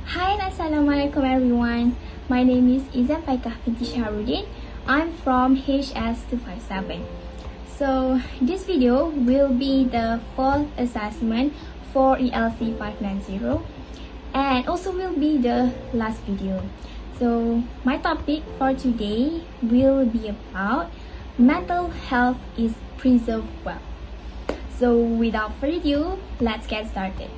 Hi and Assalamualaikum everyone. My name is Izan Paikah binti Shahrudin. I'm from HS257. So this video will be the fourth assessment for ELC 590 and also will be the last video. So my topic for today will be about mental health is preserved well. So without further ado, let's get started.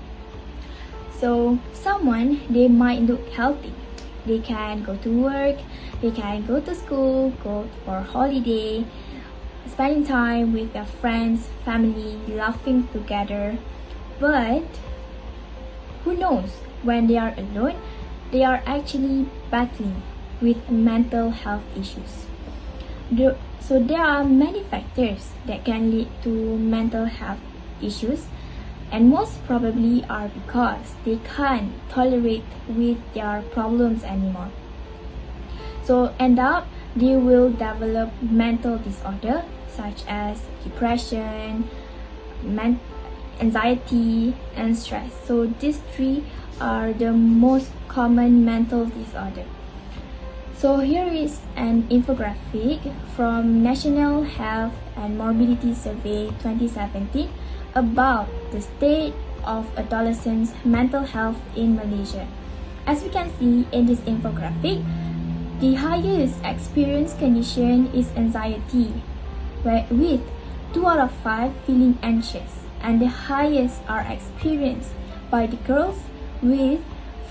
So someone, they might look healthy. They can go to work, they can go to school, go for holiday, spending time with their friends, family, laughing together. But who knows, when they are alone, they are actually battling with mental health issues. So there are many factors that can lead to mental health issues, and most probably are because they can't tolerate with their problems anymore. So end up, they will develop mental disorder such as depression, anxiety, and stress. So these three are the most common mental disorder. So here is an infographic from National Health and Morbidity Survey 2017 about the state of adolescents' mental health in Malaysia. As we can see in this infographic, the highest experienced condition is anxiety, with 2 out of 5 feeling anxious, and the highest are experienced by the girls with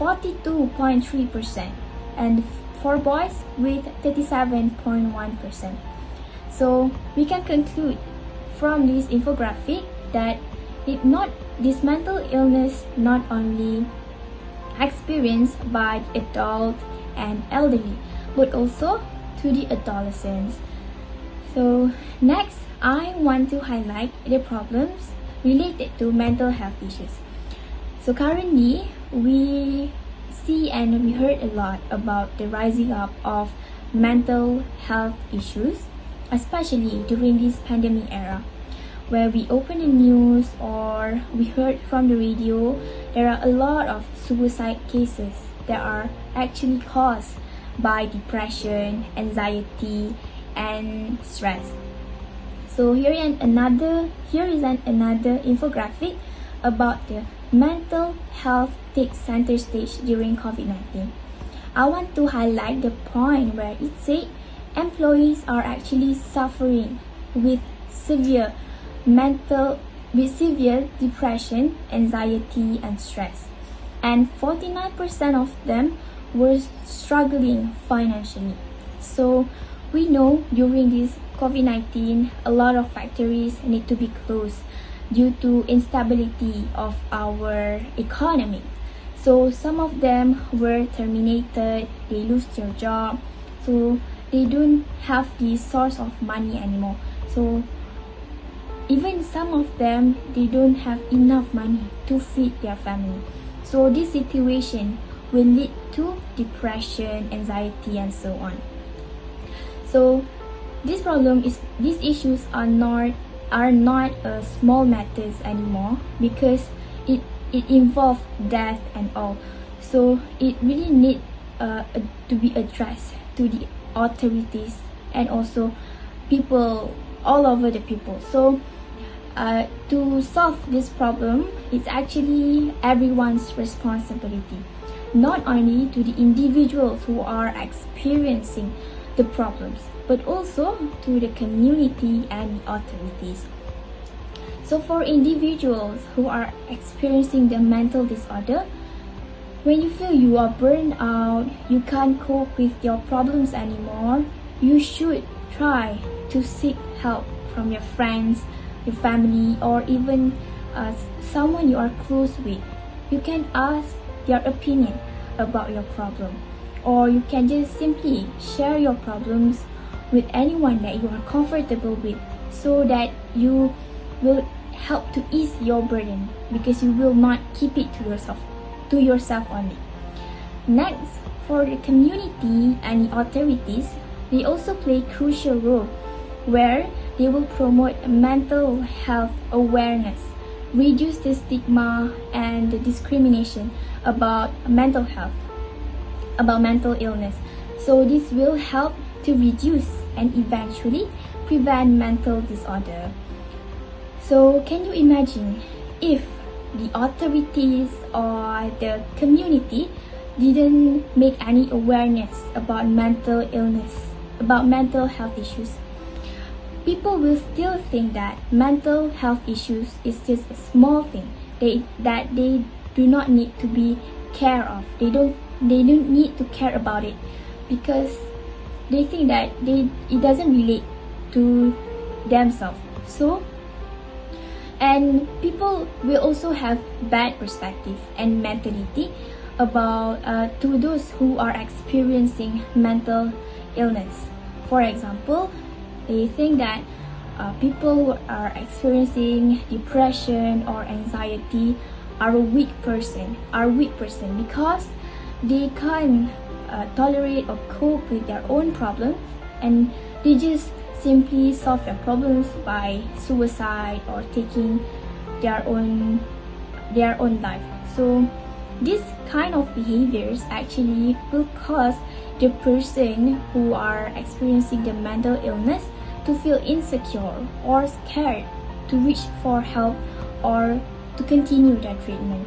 42.3% and for boys with 37.1%. So we can conclude from this infographic that this mental illness not only experienced by adult and elderly, but also to the adolescents. So next, I want to highlight the problems related to mental health issues. So currently, we see and we heard a lot about the rising up of mental health issues, especially during this pandemic era, where we open the news or we heard from the radio, there are a lot of suicide cases that are actually caused by depression, anxiety, and stress. So here is another infographic about the mental health takes center stage during COVID-19. I want to highlight the point where it said employees are actually suffering with severe depression, anxiety, and stress, and 49% of them were struggling financially. So we know during this COVID-19, a lot of factories need to be closed due to instability of our economy. So some of them were terminated, they lose their job, so they don't have the source of money anymore. So even some of them, they don't have enough money to feed their family. So this situation will lead to depression, anxiety, and so on. So these issues are not small matters anymore, because it involves death and all. So it really needs to be addressed to the authorities and also people all over the people. So to solve this problem, it's actually everyone's responsibility, not only to the individuals who are experiencing the problems, but also to the community and the authorities. So for individuals who are experiencing the mental disorder, when you feel you are burned out, you can't cope with your problems anymore, you should try to seek help from your friends, your family, or even someone you are close with. You can ask their opinion about your problem, or you can just simply share your problems with anyone that you are comfortable with, so that you will help to ease your burden, because you will not keep it to yourself only. Next, for the community and the authorities, they also play a crucial role, where they will promote mental health awareness reduce the stigma and the discrimination about mental health, about mental illness. So this will help to reduce and eventually prevent mental disorder. So can you imagine if the authorities or the community didn't make any awareness about mental illness, about mental health issues? People will still think that mental health issues is just a small thing that they do not need to be care of. They don't need to care about it because they think that it doesn't relate to themselves. So, and people will also have bad perspective and mentality about to those who are experiencing mental illness. For example, they think that people who are experiencing depression or anxiety are a weak person because they can't tolerate or cope with their own problems, and they just simply solve their problems by suicide or taking their own life. So this kind of behaviors actually will cause the person who are experiencing the mental illness to feel insecure or scared to reach for help or to continue their treatment.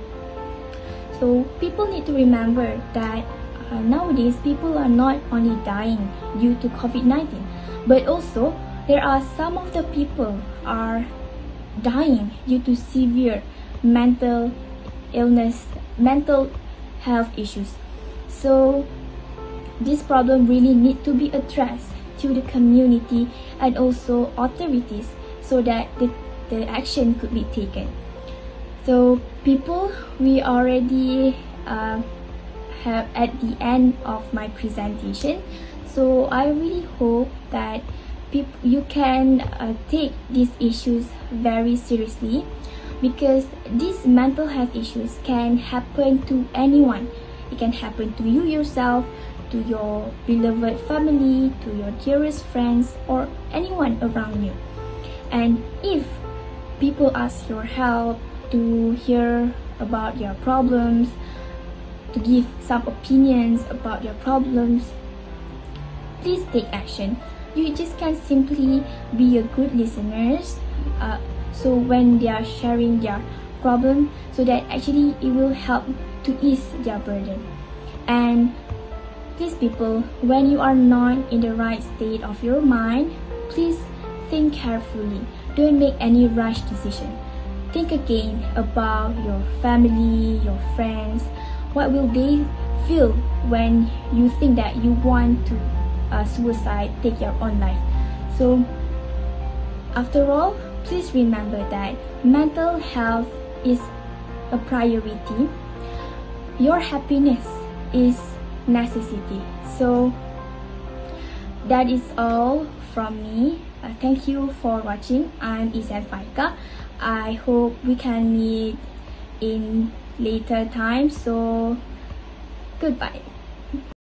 So people need to remember that nowadays people are not only dying due to COVID-19, but also there are some of the people are dying due to severe mental illness, mental health issues. So this problem really need to be addressed to the community and also authorities so that the action could be taken. So people, we already have at the end of my presentation. So I really hope that you can take these issues very seriously, because these mental health issues can happen to anyone. It can happen to you yourself, to your beloved family, to your dearest friends, or anyone around you. And if people ask your help to hear about your problems, to give some opinions about your problems, please take action. You just can't simply be a good listeners. So when they are sharing their problem, so that actually it will help to ease their burden. And please people, when you are not in the right state of your mind, please think carefully. Don't make any rash decision. Think again about your family, your friends. What will they feel when you think that you want to suicide, take your own life? So after all, please remember that mental health is a priority. Your happiness is necessity. So that is all from me. Thank you for watching. I'm Isan Faika. I hope we can meet in later time. So goodbye.